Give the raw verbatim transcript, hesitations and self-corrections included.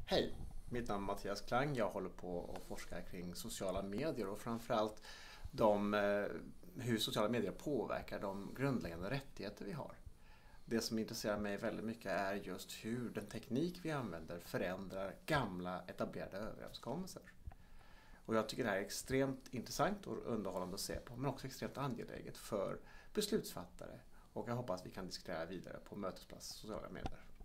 Hej, mitt namn är Mattias Klang. Jag håller på och forskar kring sociala medier och framförallt de, hur sociala medier påverkar de grundläggande rättigheter vi har. Det som intresserar mig väldigt mycket är just hur den teknik vi använder förändrar gamla etablerade överenskommelser. Och jag tycker det här är extremt intressant och underhållande att se på, men också extremt angeläget för beslutsfattare. Och jag hoppas vi kan diskutera vidare på Mötesplats sociala medier.